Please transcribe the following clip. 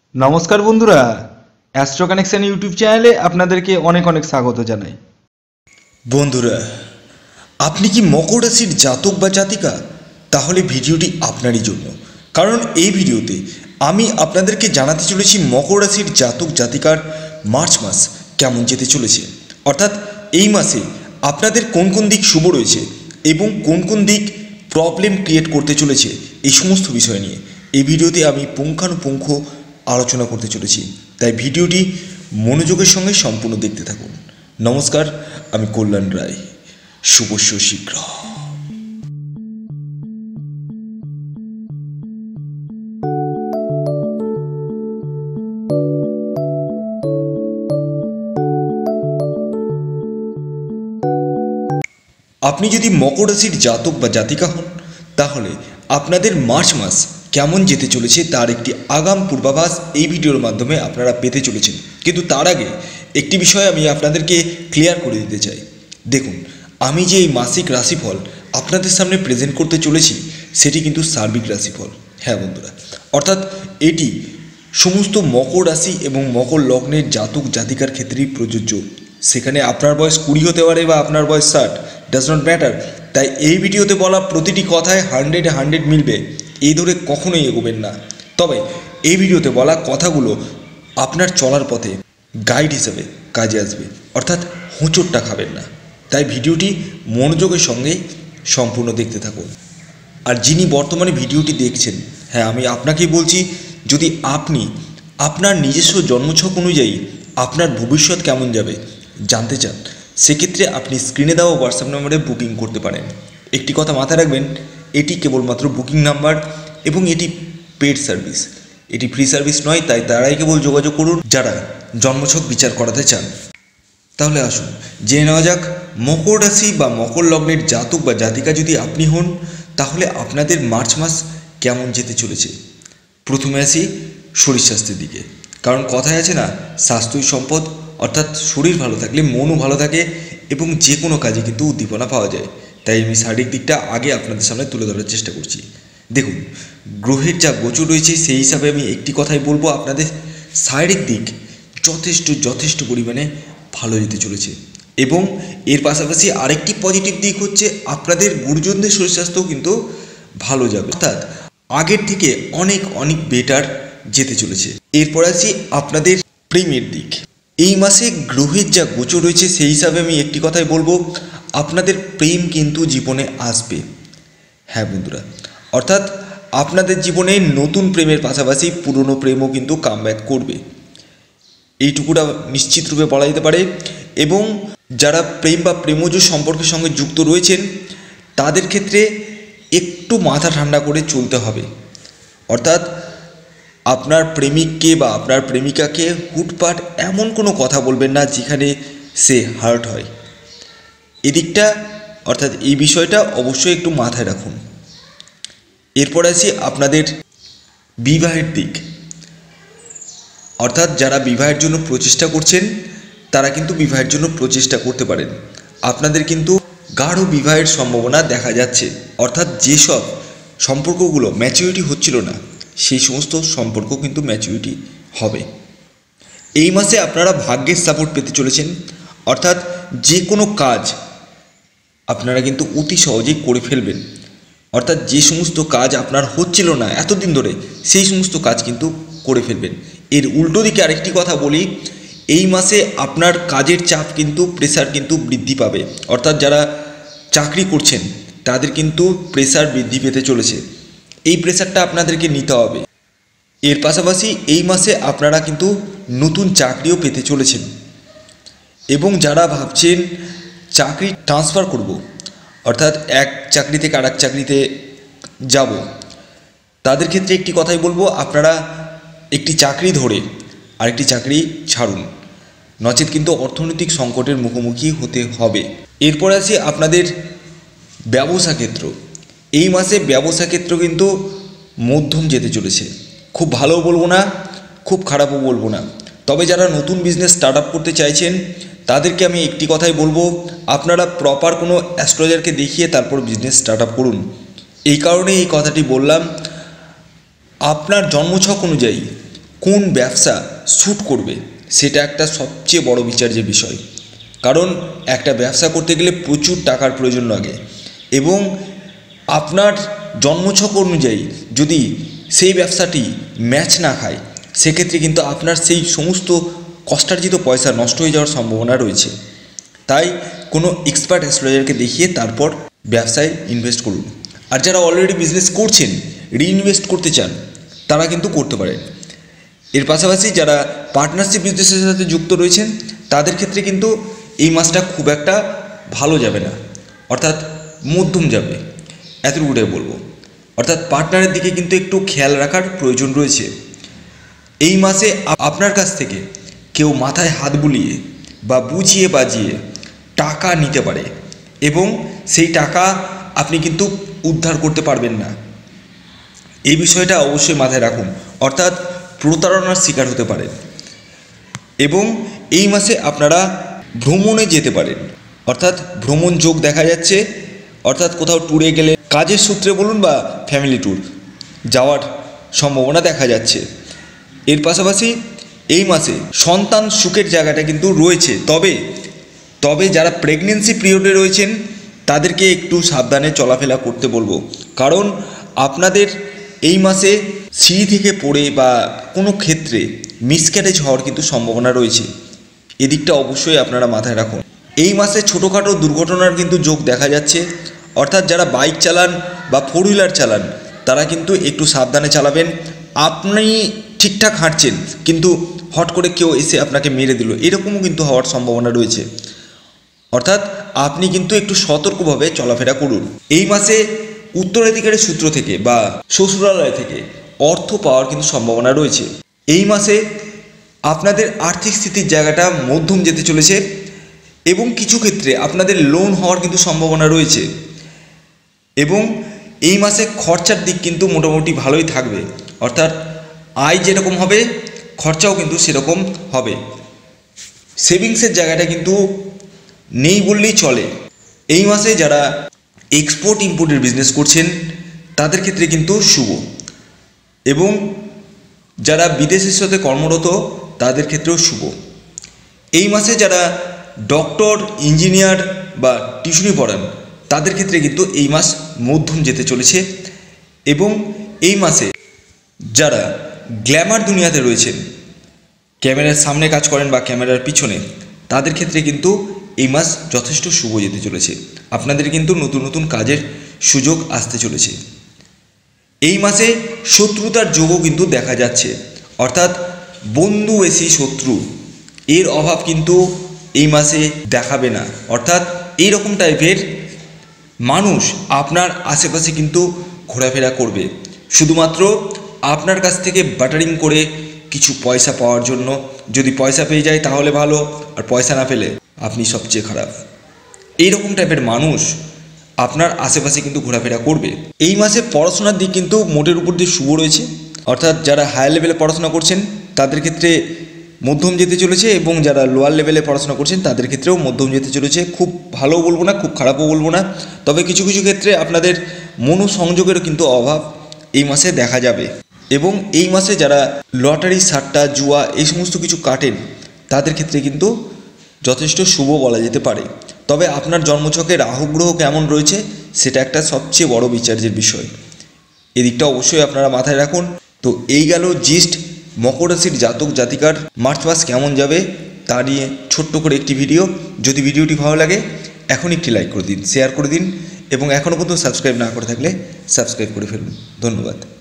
নমস্কার বন্ধুরা, astro connection YouTube চ্যানেলে আপনাদেরকে অনেক অনেক স্বাগত জানাই। বন্ধুরা, আপনি কি মকর রাশির জাতক বা জাতিকা? তাহলে ভিডিওটি আপনারই জন্য, কারণ এই ভিডিওতে আমি আপনাদেরকে জানাতে চলেছি মকর রাশির জাতক জাতিকার মার্চ মাস কেমন যেতে চলেছে। অর্থাৎ এই মাসে আপনাদের কোন কোন দিক শুভ রয়েছে এবং কোন কোন দিক প্রবলেম ক্রিয়েট করতে চলেছে, এই সমস্ত বিষয় নিয়ে এই ভিডিওতে আমি পুঙ্খানুপুঙ্খ আলোচনা করতে চলেছি। তাই ভিডিওটি মনোযোগের সঙ্গে সম্পূর্ণ দেখতে থাকুন। নমস্কার, আমি কল্যাণ রায়। শুভস্য শীঘ্র। আপনি যদি মকর রাশির জাতক বা জাতিকা হন, তাহলে আপনাদের মার্চ মাস কেমন যেতে চলেছে তার একটি আগাম পূর্বাভাস এই ভিডিওর মাধ্যমে আপনারা পেতে চলেছেন। কিন্তু তার আগে একটি বিষয় আমি আপনাদেরকে ক্লিয়ার করে দিতে চাই। দেখুন, আমি যে এই মাসিক রাশিফল আপনাদের সামনে প্রেজেন্ট করতে চলেছি সেটি কিন্তু সার্বিক রাশিফল। হ্যাঁ বন্ধুরা, অর্থাৎ এটি সমস্ত মকর রাশি এবং মকর লগ্নের জাতক জাতিকার ক্ষেত্রেই প্রযোজ্য। সেখানে আপনার বয়স 20 হতে পারে বা আপনার বয়স 60, ডাজ নট ম্যাটার। তাই এই ভিডিওতে বলা প্রতিটি কথায় 100 মিলবে এই ধরে কখনোই এগোবেন না। তবে এই ভিডিওতে বলা কথাগুলো আপনার চলার পথে গাইড হিসেবে কাজে আসবে, অর্থাৎ হোঁচটটা খাবেন না। তাই ভিডিওটি মনোযোগের সঙ্গে সম্পূর্ণ দেখতে থাকুন। আর যিনি বর্তমানে ভিডিওটি দেখছেন, হ্যাঁ আমি আপনাকেই বলছি, যদি আপনি আপনার নিজস্ব জন্মছক অনুযায়ী আপনার ভবিষ্যৎ কেমন যাবে জানতে চান, সেক্ষেত্রে আপনি স্ক্রিনে দেওয়া হোয়াটসঅ্যাপ নম্বরে বুকিং করতে পারেন। একটি কথা মাথায় রাখবেন, এটি কেবলমাত্র বুকিং নাম্বার এবং এটি পেড সার্ভিস, এটি ফ্রি সার্ভিস নয়। তাই তারাই কেবল যোগাযোগ করুন যারা জন্মছক বিচার করাতে চান। তাহলে আসুন জেনে নেওয়া যাক, মকর রাশি বা মকর লগ্নের জাতক বা জাতিকা যদি আপনি হন, তাহলে আপনাদের মার্চ মাস কেমন যেতে চলেছে। প্রথমে আসি শরীর স্বাস্থ্যের দিকে, কারণ কথায় আছে না, স্বাস্থ্যই সম্পদ। অর্থাৎ শরীর ভালো থাকলে মনও ভালো থাকে এবং যে কোনো কাজে কিন্তু উদ্দীপনা পাওয়া যায়। তাই আমি শারীরিক দিকটা আগে আপনাদের সামনে তুলে ধরার চেষ্টা করছি। দেখুন, গ্রহের যা গোচর রয়েছে সেই হিসাবে আমি একটি কথাই বলবো, আপনাদের শারীরিক দিক যথেষ্ট পরিমাণে ভালো যেতে চলেছে। এবং এর পাশাপাশি আরেকটি পজিটিভ দিক হচ্ছে, আপনাদের গুরুজনদের শরীর স্বাস্থ্যও কিন্তু ভালো যাবে, অর্থাৎ আগের থেকে অনেক বেটার যেতে চলেছে। এরপর আসি আপনাদের প্রেমের দিক। এই মাসে গ্রহের যা গোচর রয়েছে সেই হিসাবে আমি একটি কথাই বলবো, আপনাদের প্রেম কিন্তু জীবনে আসবে। হ্যাঁ বন্ধুরা, অর্থাৎ আপনাদের জীবনে নতুন প্রেমের পাশাপাশি পুরনো প্রেমও কিন্তু কামব্যাক করবে, এইটুকুটা নিশ্চিত রূপে বলা যেতে পারে। এবং যারা প্রেম বা প্রেমজ সম্পর্কের সঙ্গে যুক্ত রয়েছেন, তাদের ক্ষেত্রে একটু মাথা ঠান্ডা করে চলতে হবে। অর্থাৎ আপনার প্রেমিককে বা আপনার প্রেমিকাকে হুটপাট এমন কোনো কথা বলবেন না যেখানে সে হার্ট হয়। এদিকটা অর্থাৎ এই বিষয়টা অবশ্যই একটু মাথায় রাখুন। এরপর আসি আপনাদের বিবাহের দিক। অর্থাৎ যারা বিবাহের জন্য প্রচেষ্টা করছেন, তারা কিন্তু বিবাহের জন্য প্রচেষ্টা করতে পারেন। আপনাদের কিন্তু গাঢ় বিবাহের সম্ভাবনা দেখা যাচ্ছে। অর্থাৎ যেসব সম্পর্কগুলো ম্যাচুরিটি হচ্ছিল না, সেই সমস্ত সম্পর্ক কিন্তু ম্যাচুরিটি হবে। এই মাসে আপনারা ভাগ্যের সাপোর্ট পেতে চলেছেন। অর্থাৎ যে কোনো কাজ আপনারা কিন্তু অতি সহজেই করে ফেলবেন। অর্থাৎ যে সমস্ত কাজ আপনার হচ্ছিল না এতদিন ধরে, সেই সমস্ত কাজ কিন্তু করে ফেলবেন। এর উল্টো দিকে আরেকটি কথা বলি, এই মাসে আপনার কাজের চাপ কিন্তু প্রেসার কিন্তু বৃদ্ধি পাবে। অর্থাৎ যারা চাকরি করছেন তাদের কিন্তু প্রেসার বৃদ্ধি পেতে চলেছে, এই প্রেসারটা আপনাদেরকে নিতে হবে। এর পাশাপাশি এই মাসে আপনারা কিন্তু নতুন চাকরিও পেতে চলেছেন। এবং যারা ভাবছেন চাকরি ট্রান্সফার করব, অর্থাৎ এক চাকরি থেকে আরেক চাকরিতে যাব, তাদের ক্ষেত্রে একটি কথাই বলবো, আপনারা একটি চাকরি ধরে আরেকটি চাকরি ছাড়ুন, নচেত কিন্তু অর্থনৈতিক সংকটের মুখোমুখি হতে হবে। এরপর আসি আপনাদের ব্যবসা ক্ষেত্র। এই মাসে ব্যবসা ক্ষেত্র কিন্তু মধ্যম যেতে চলেছে, খুব ভালোও বলবো না, খুব খারাপও বলবো না। তবে যারা নতুন বিজনেস স্টার্ট আপ করতে চাইছেন, তাদেরকে আমি একটি কথাই বলবো, আপনারা প্রপার কোনো অ্যাস্ট্রোলজারকে দেখিয়ে তারপর বিজনেস স্টার্ট আপ করুন। এই কারণে এই কথাটি বললাম, আপনার জন্মছক অনুযায়ী কোন ব্যবসা শ্যুট করবে সেটা একটা সবচেয়ে বড় বিচার্যের বিষয়। কারণ একটা ব্যবসা করতে গেলে প্রচুর টাকার প্রয়োজন লাগে এবং আপনার জন্মছক অনুযায়ী যদি সেই ব্যবসাটি ম্যাচ না খায় সেক্ষেত্রে কিন্তু আপনার সেই সমস্ত কষ্টার্জিত পয়সা নষ্ট হয়ে যাওয়ার সম্ভাবনা রয়েছে। তাই কোনো এক্সপার্ট অ্যাস্ট্রোলজারকে দেখিয়ে তারপর ব্যবসায় ইনভেস্ট করুন। আর যারা অলরেডি বিজনেস করছেন, রিইনভেস্ট করতে চান, তারা কিন্তু করতে পারেন। এর পাশাপাশি যারা পার্টনারশিপ বিজনেসের সাথে যুক্ত রয়েছেন তাদের ক্ষেত্রে কিন্তু এই মাসটা খুব একটা ভালো যাবে না, অর্থাৎ মধ্যম যাবে, এতটুকুটাই বলবো। অর্থাৎ পার্টনারের দিকে কিন্তু একটু খেয়াল রাখার প্রয়োজন রয়েছে। এই মাসে আপনার কাছ থেকে কেউ মাথায় হাত বুলিয়ে বা বুঝিয়ে বাজিয়ে টাকা নিতে পারে এবং সেই টাকা আপনি কিন্তু উদ্ধার করতে পারবেন না। এই বিষয়টা অবশ্যই মাথায় রাখুন। অর্থাৎ প্রতারণার শিকার হতে পারেন এবং এই মাসে আপনারা ভ্রমণে যেতে পারেন, অর্থাৎ ভ্রমণ যোগ দেখা যাচ্ছে। অর্থাৎ কোথাও ট্যুরে গেলে কাজের সূত্রে বলুন বা ফ্যামিলি ট্যুর যাওয়ার সম্ভাবনা দেখা যাচ্ছে। এর পাশাপাশি এই মাসে সন্তান সুখের জায়গাটা কিন্তু রয়েছে। তবে যারা প্রেগনেন্সি পিরিয়ডে রয়েছেন তাদেরকে একটু সাবধানে চলাফেরা করতে বলবো। কারণ আপনাদের এই মাসে সিঁড়ি থেকে পড়ে বা কোনো ক্ষেত্রে মিসক্যারেজ হওয়ার কিন্তু সম্ভাবনা রয়েছে। এদিকটা অবশ্যই আপনারা মাথায় রাখুন। এই মাসে ছোটোখাটো দুর্ঘটনার কিন্তু যোগ দেখা যাচ্ছে। অর্থাৎ যারা বাইক চালান বা ফোর হুইলার চালান তারা কিন্তু একটু সাবধানে চালাবেন। আপনি ঠিকঠাক হাঁটছেন কিন্তু হট করে কেউ এসে আপনাকে মেরে দিল, এরকমও কিন্তু হওয়ার সম্ভাবনা রয়েছে। অর্থাৎ আপনি কিন্তু একটু সতর্কভাবে চলাফেরা করুন। এই মাসে উত্তরাধিকারী সূত্র থেকে বা শ্বশুরালয় থেকে অর্থ পাওয়ার কিন্তু সম্ভাবনা রয়েছে। এই মাসে আপনাদের আর্থিক স্থিতির জায়গাটা মধ্যম যেতে চলেছে এবং কিছু ক্ষেত্রে আপনাদের লোন হওয়ার কিন্তু সম্ভাবনা রয়েছে এবং এই মাসে খরচার দিক কিন্তু মোটামুটি ভালোই থাকবে। অর্থাৎ আয় যেরকম হবে খরচাও কিন্তু সেরকম হবে। সেভিংসের জায়গাটা কিন্তু নেই বললেই চলে। এই মাসে যারা এক্সপোর্ট ইম্পোর্টের বিজনেস করছেন তাদের ক্ষেত্রে কিন্তু শুভ এবং যারা বিদেশের সাথে কর্মরত তাদের ক্ষেত্রেও শুভ। এই মাসে যারা ডক্টর, ইঞ্জিনিয়ার বা টিউশনি পড়ান তাদের ক্ষেত্রে কিন্তু এই মাস মধ্যম যেতে চলেছে এবং এই মাসে যারা গ্ল্যামার দুনিয়াতে রয়েছেন, ক্যামেরার সামনে কাজ করেন বা ক্যামেরার পিছনে, তাদের ক্ষেত্রে কিন্তু এই মাস যথেষ্ট শুভ যেতে চলেছে। আপনাদের কিন্তু নতুন নতুন কাজের সুযোগ আসতে চলেছে। এই মাসে শত্রুতার যোগও কিন্তু দেখা যাচ্ছে। অর্থাৎ বন্ধু বেশি শত্রু এর অভাব কিন্তু এই মাসে দেখাবে না। অর্থাৎ এইরকম টাইপের মানুষ আপনার আশেপাশে কিন্তু ঘোরাফেরা করবে শুধুমাত্র আপনার কাছ থেকে বাটারিং করে কিছু পয়সা পাওয়ার জন্য। যদি পয়সা পেয়ে যায় তাহলে ভালো, আর পয়সা না পেলে আপনি সবচেয়ে খারাপ। এইরকম টাইপের মানুষ আপনার আশেপাশে কিন্তু ঘোরাফেরা করবে। এই মাসে পড়াশোনার দিক কিন্তু মোটের উপর দিয়ে শুভ রয়েছে। অর্থাৎ যারা হায়ার লেভেলে পড়াশোনা করছেন তাদের ক্ষেত্রে মধ্যম যেতে চলেছে এবং যারা লোয়ার লেভেলে পড়াশোনা করছেন তাদের ক্ষেত্রেও মধ্যম যেতে চলেছে। খুব ভালোও বলবো না, খুব খারাপও বলবো না। তবে কিছু কিছু ক্ষেত্রে আপনাদের মনোসংযোগেরও কিন্তু অভাব এই মাসে দেখা যাবে। এবং এই মাসে যারা লটারি, সাট্টা, জুয়া এই সমস্ত কিছু কাটেন তাদের ক্ষেত্রে কিন্তু যথেষ্ট শুভ বলা যেতে পারে। তবে আপনার জন্মছকে রাহু গ্রহ কেমন রয়েছে সেটা একটা সবচেয়ে বড় বিচার্যের বিষয়। এদিকটা অবশ্যই আপনারা মাথায় রাখুন। তো এই গেল জিস্ট মকর রাশির জাতক জাতিকার মার্চ মাস কেমন যাবে তা নিয়ে ছোট্ট করে একটি ভিডিও। যদি ভিডিওটি ভালো লাগে এখন একটি লাইক করে দিন, শেয়ার করে দিন এবং এখনও পর্যন্ত সাবস্ক্রাইব না করে থাকলে সাবস্ক্রাইব করে ফেলুন। ধন্যবাদ।